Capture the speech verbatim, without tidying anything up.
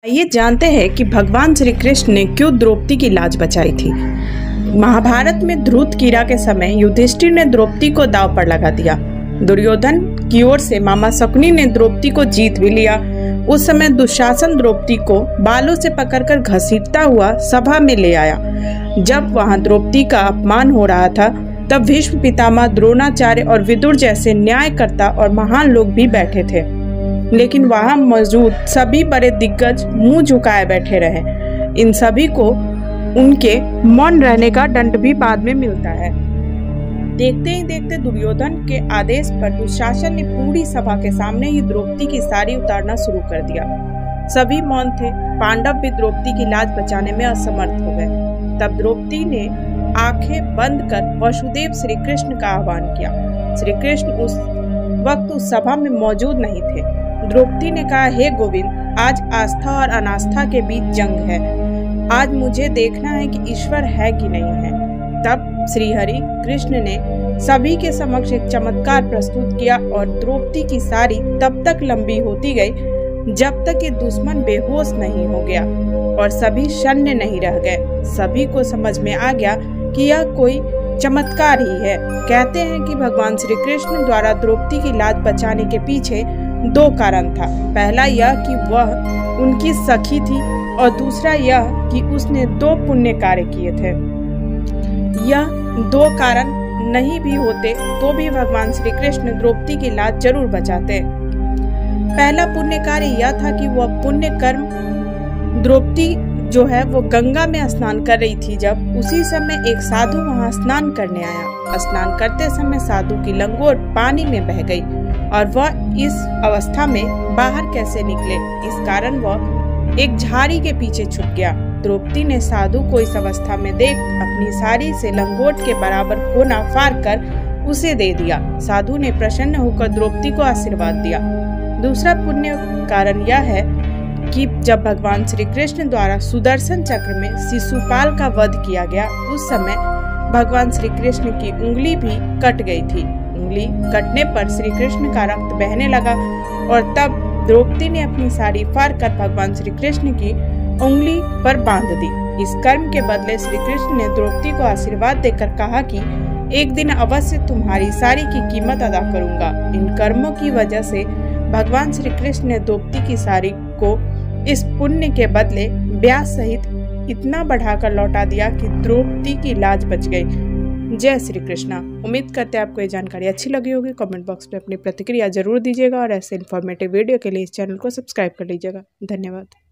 ये जानते हैं कि भगवान श्री कृष्ण ने क्यों द्रौपदी की लाज बचाई थी। महाभारत में ध्रुत कीड़ा के समय युधिष्ठिर ने द्रौपदी को दांव पर लगा दिया। दुर्योधन की ओर से मामा शकुनी ने द्रौपदी को जीत भी लिया। उस समय दुशासन द्रौपदी को बालों से पकड़कर घसीटता हुआ सभा में ले आया। जब वहां द्रौपदी का अपमान हो रहा था, तब भीष्म पितामह, द्रोणाचार्य और विदुर जैसे न्यायकर्ता और महान लोग भी बैठे थे, लेकिन वहां मौजूद सभी बड़े दिग्गज मुंह झुकाए बैठे रहे। इन सभी को उनके मौन रहने का दंड भी बाद में मिलता है। देखते ही देखते दुर्योधन के आदेश पर दुशासन ने पूरी सभा के सामने ही द्रौपदी की साड़ी उतारना शुरू कर दिया। सभी मौन थे। पांडव भी द्रौपदी की लाज बचाने में असमर्थ हो गए। तब द्रौपदी ने आंखें बंद कर वसुदेव श्री कृष्ण का आह्वान किया। श्री कृष्ण उस वक्त उस सभा में मौजूद नहीं थे। द्रौपदी ने कहा, हे गोविंद, आज आस्था और अनास्था के बीच जंग है। आज मुझे देखना है कि ईश्वर है कि नहीं है। तब श्री हरि कृष्ण ने सभी के समक्ष एक चमत्कार प्रस्तुत किया और द्रौपदी की साड़ी तब तक लंबी होती गई जब तक ये दुश्मन बेहोश नहीं हो गया और सभी शून्य नहीं रह गए। सभी को समझ में आ गया कि यह कोई चमत्कार ही है। कहते हैं कि भगवान श्री कृष्ण द्वारा द्रौपदी की लाज बचाने के पीछे दो कारण था। पहला यह कि वह उनकी सखी थी और दूसरा यह कि उसने दो पुण्य कार्य किए थे। यह दो कारण नहीं भी होते तो भी भगवान श्री कृष्ण द्रौपदी की लाज जरूर बचाते। पहला पुण्य कार्य यह था कि वह पुण्य कर्म द्रौपदी जो है वो गंगा में स्नान कर रही थी। जब उसी समय एक साधु वहां स्नान करने आया। स्नान करते समय साधु की लंगोट पानी में बह गई और वह इस अवस्था में बाहर कैसे निकले, इस कारण वह एक झाड़ी के पीछे छुप गया। द्रौपदी ने साधु को इस अवस्था में देख अपनी साड़ी से लंगोट के बराबर कोना फाड़ कर उसे दे दिया। साधु ने प्रसन्न होकर द्रौपदी को आशीर्वाद दिया। दूसरा पुण्य कारण यह है कि जब भगवान श्री कृष्ण द्वारा सुदर्शन चक्र में शिशुपाल का वध किया गया, उस समय भगवान श्री कृष्ण की उंगली भी कट गई थी। उंगली कटने पर श्री कृष्ण का रक्त बहने लगा और तब द्रौपदी ने अपनी साड़ी फाड़कर भगवान श्री कृष्ण की उंगली पर बांध दी। इस कर्म के बदले श्री कृष्ण ने द्रौपदी को आशीर्वाद देकर कहा कि एक दिन अवश्य तुम्हारी साड़ी की कीमत अदा करूंगा। इन कर्मों की वजह से भगवान श्री कृष्ण ने द्रौपदी की साड़ी को इस पुण्य के बदले ब्याज सहित इतना बढ़ाकर लौटा दिया कि द्रौपदी की लाज बच गई। जय श्री कृष्णा। उम्मीद करते हैं आपको ये जानकारी अच्छी लगी होगी। कमेंट बॉक्स में अपनी प्रतिक्रिया जरूर दीजिएगा और ऐसे इन्फॉर्मेटिव वीडियो के लिए इस चैनल को सब्सक्राइब कर लीजिएगा। धन्यवाद।